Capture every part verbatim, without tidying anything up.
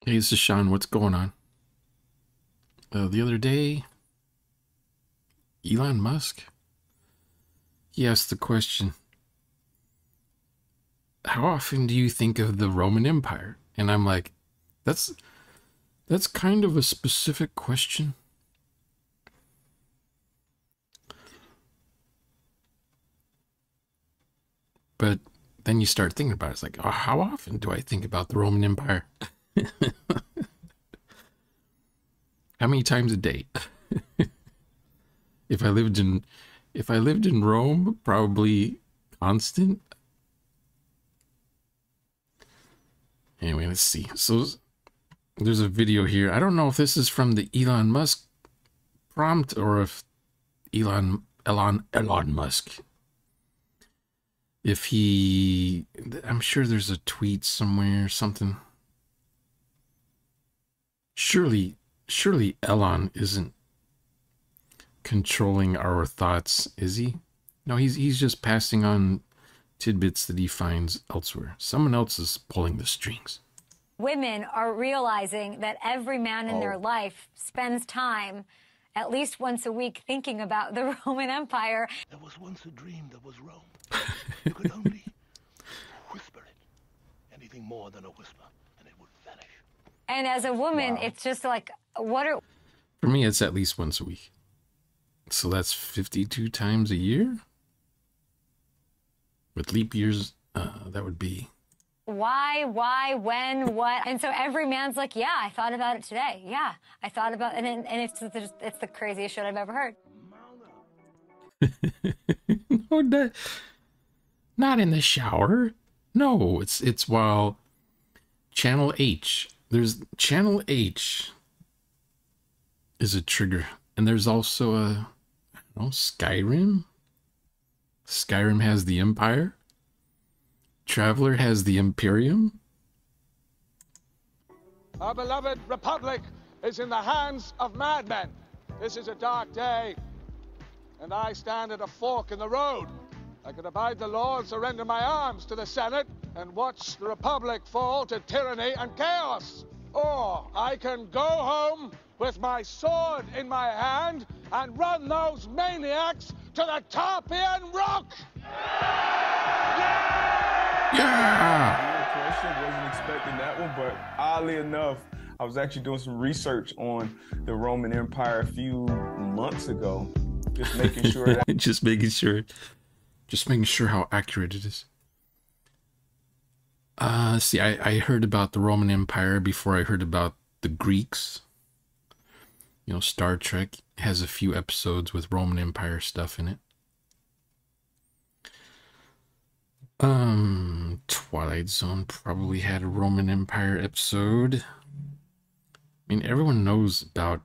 Hey, this is Sean. What's going on? Uh, the other day, Elon Musk, he asked the question, how often do you think of the Roman Empire? And I'm like, that's that's kind of a specific question. But then you start thinking about it. It's like, oh, how often do I think about the Roman Empire? How many times a day? If I lived in if I lived in Rome, probably constant. Anyway, let's see. So there's a video here. I don't know if this is from the Elon Musk prompt or if Elon Elon Elon Musk, if he, I'm sure there's a tweet somewhere or something. Surely, surely Elon isn't controlling our thoughts, is he? No, he's he's just passing on tidbits that he finds elsewhere. Someone else is pulling the strings. Women are realizing that every man in oh. their life spends time at least once a week thinking about the Roman Empire. There was once a dream that was Rome. You could only whisper it. Anything more than a whisper, and it would vanish. And as a woman, wow. it's just like, what are... For me, it's at least once a week. So that's fifty-two times a year? With leap years, uh, that would be... Why, why, when, what? And so every man's like, yeah, I thought about it today. Yeah, I thought about it. And, and it's, just, it's the craziest shit I've ever heard. No, that, not in the shower. No, it's it's while Channel H. There's Channel H is a trigger. And there's also a, I don't know, Skyrim. Skyrim has the Empire. Traveler has the Imperium. Our beloved Republic is in the hands of madmen. This is a dark day, and I stand at a fork in the road. I can abide the law and surrender my arms to the Senate and watch the Republic fall to tyranny and chaos. Or I can go home with my sword in my hand and run those maniacs to the Tarpeian Rock! Yeah! Yeah! Question, wasn't expecting that one, but oddly enough, I was actually doing some research on the Roman Empire a few months ago, just making sure that just making sure, just making sure how accurate it is. Uh, see, I I heard about the Roman Empire before I heard about the Greeks. You know, Star Trek has a few episodes with Roman Empire stuff in it. Um, Twilight Zone probably had a Roman Empire episode. I mean, everyone knows about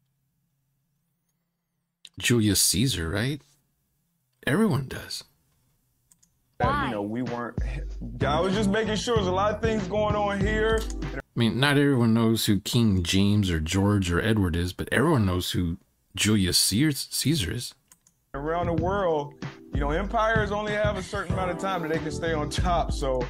Julius Caesar, right? Everyone does. That, you know, we weren't... I was just making sure there's a lot of things going on here. I mean, not everyone knows who King James or George or Edward is, but everyone knows who Julius Caesar is. Around the world, you know, empires only have a certain amount of time that they can stay on top, so...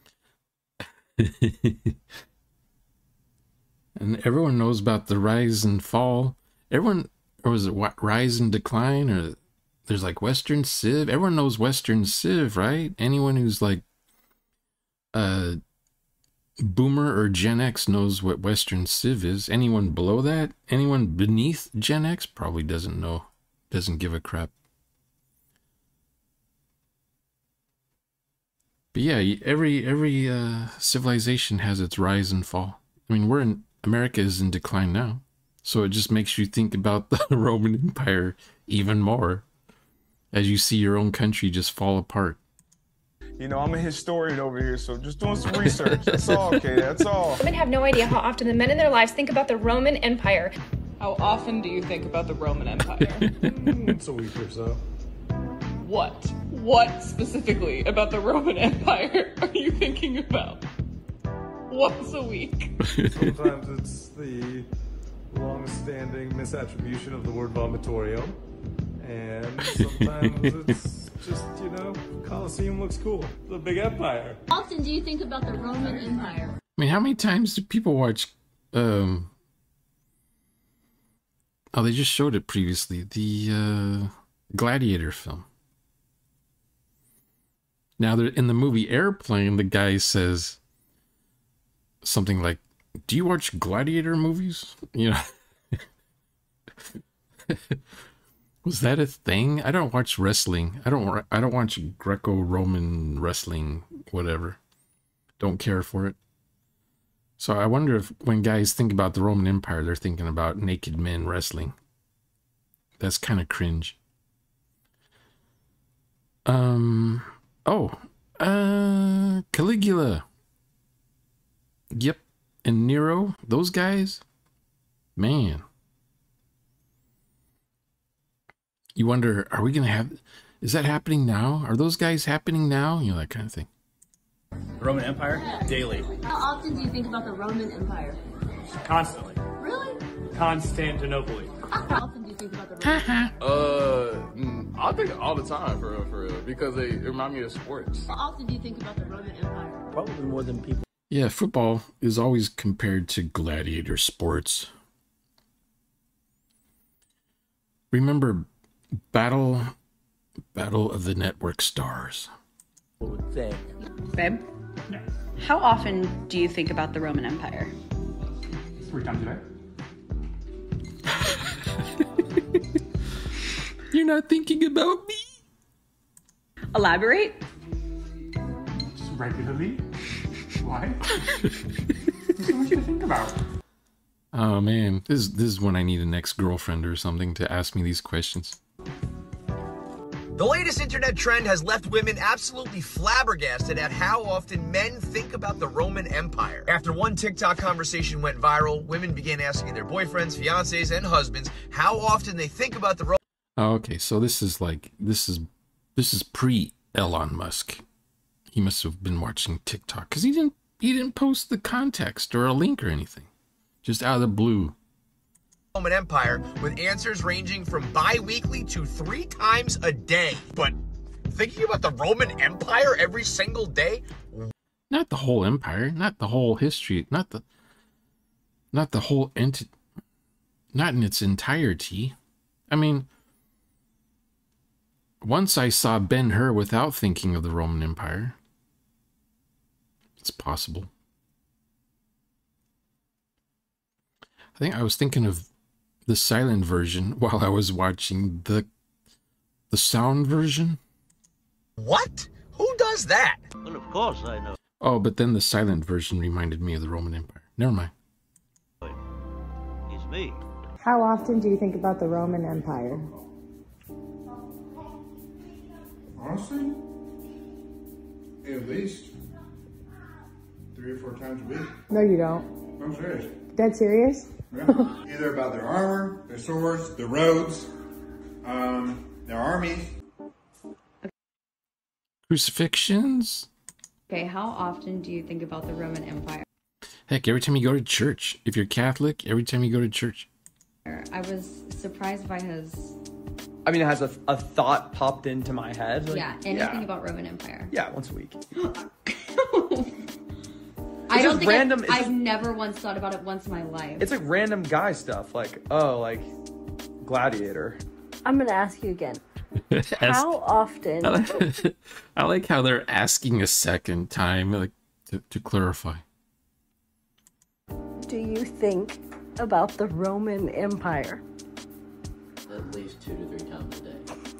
And everyone knows about the rise and fall. Everyone, or was it what, rise and decline? Or there's like Western Civ. Everyone knows Western Civ, right? Anyone who's like a boomer or Gen X knows what Western Civ is. Anyone below that, anyone beneath Gen X probably doesn't know, doesn't give a crap. But yeah, every every uh, civilization has its rise and fall. I mean, we're in America is in decline now, so it just makes you think about the Roman Empire even more as you see your own country just fall apart. You know, I'm a historian over here, so just doing some research. That's all, okay? That's all. Women have no idea how often the men in their lives think about the Roman Empire. How often do you think about the Roman Empire? Once a week or so. What? What specifically about the Roman Empire are you thinking about? Once a week. Sometimes it's the long-standing misattribution of the word vomitorio. And sometimes it's just, you know, Colosseum looks cool. It's a big empire. How often do you think about the Roman Empire? I mean, how many times do people watch Um. Oh, they just showed it previously. The uh, Gladiator film. Now, they're in the movie Airplane, the guy says something like, "Do you watch Gladiator movies?" You know. Was that a thing? I don't watch wrestling. I don't. I don't watch Greco-Roman wrestling. Whatever. Don't care for it. So I wonder if when guys think about the Roman Empire, they're thinking about naked men wrestling. That's kind of cringe. Um. Oh. Uh. Caligula. Yep. And Nero. Those guys. Man. You wonder, are we going to have... Is that happening now? Are those guys happening now? You know, that kind of thing. The Roman Empire? Daily. How often do you think about the Roman Empire? Constantly. Really? Constantinople. How often do you think about the Roman Uh, I think all the time, for real, for real, because they remind me of sports. How often do you think about the Roman Empire? Probably more than people. Yeah, football is always compared to gladiator sports. Remember Battle Battle of the Network Stars. What would think? Babe, Yeah. how often do you think about the Roman Empire? Three times a day. You're not thinking about me? Elaborate? Just regularly. Why? There's so much to think about. Oh man, this, this is when I need an ex-girlfriend or something to ask me these questions. The latest internet trend has left women absolutely flabbergasted at how often men think about the Roman Empire. After one TikTok conversation went viral, women began asking their boyfriends, fiancés, and husbands how often they think about the Roman. Oh, okay, so this is like this is this is pre Elon Musk. He must have been watching TikTok because he didn't he didn't post the context or a link or anything, just out of the blue. Roman Empire, with answers ranging from bi-weekly to three times a day. But thinking about the Roman Empire every single day? Not the whole empire, not the whole history, not the not the whole entity, not in its entirety. I mean, once I saw Ben-Hur without thinking of the Roman Empire. It's possible. I think I was thinking of the silent version while I was watching the the sound version. What? Who does that? Well, of course I know. Oh, but then the silent version reminded me of the Roman Empire. Never mind. It's me. How often do you think about the Roman Empire? Honestly, at least three or four times a week. No, you don't. I'm serious. Dead serious? Yeah. Either about their armor, their swords, their roads, um, their armies. Crucifixions? Okay, how often do you think about the Roman Empire? Heck, every time you go to church. If you're Catholic, every time you go to church. I was surprised by his... I mean, it has a, a thought popped into my head. Like, yeah, anything yeah. about Roman Empire. Yeah, once a week. I don't think random, I've, I've never once thought about it once in my life. It's like random guy stuff, like, oh, like, Gladiator. I'm gonna ask you again. Ask, how often? I like, I like how they're asking a second time, like, to, to clarify. Do you think about the Roman Empire? At least two to three times a day.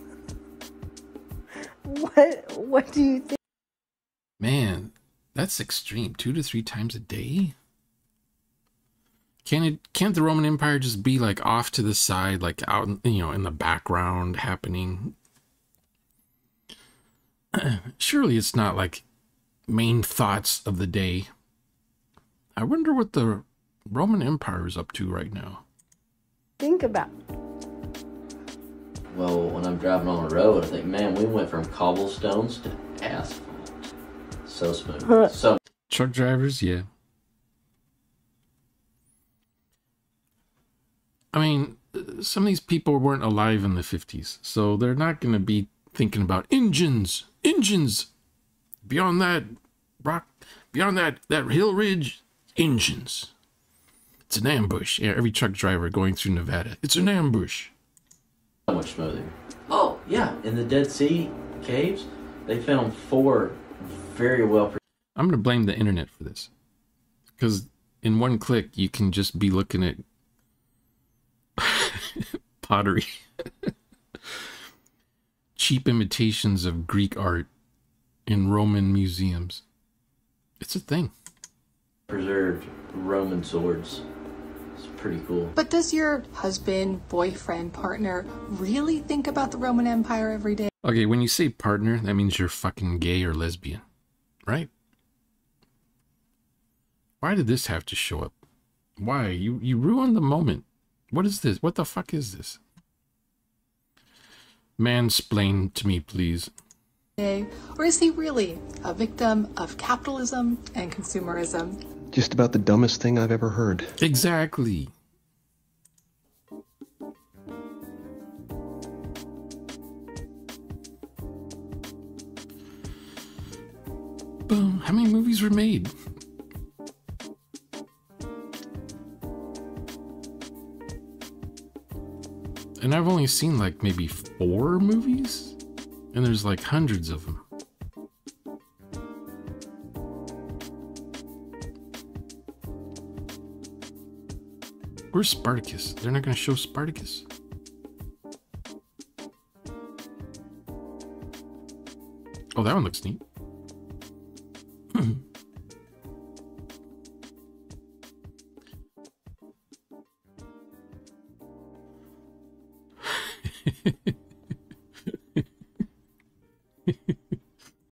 What, what do you think? Man, that's extreme. Two to three times a day? Can it, can't the Roman Empire just be like off to the side, like out, you know, in the background happening? Surely it's not like main thoughts of the day. I wonder what the Roman Empire is up to right now. Think about. Well, when I'm driving on the road, I think, man, we went from cobblestones to asphalt. So smooth. So truck drivers, yeah. I mean, some of these people weren't alive in the fifties, so they're not going to be thinking about engines, engines. Beyond that rock, beyond that that hill ridge, engines. It's an ambush. Yeah, every truck driver going through Nevada. It's an ambush. So much smoother. Oh, yeah. In the Dead Sea caves, they found four very well... I'm going to blame the internet for this. Because in one click, you can just be looking at pottery. Cheap imitations of Greek art in Roman museums. It's a thing. Preserved Roman swords. It's pretty cool. But does your husband, boyfriend, partner really think about the Roman Empire every day? Okay, when you say partner, that means you're fucking gay or lesbian, right? Why did this have to show up? Why? You, you ruined the moment. What is this? What the fuck is this? Mansplain to me, please. Or is he really a victim of capitalism and consumerism? Just about the dumbest thing I've ever heard. Exactly. Boom. How many movies were made? And I've only seen like maybe four movies? And there's like hundreds of them. Where's Spartacus? They're not going to show Spartacus. Oh, that one looks neat.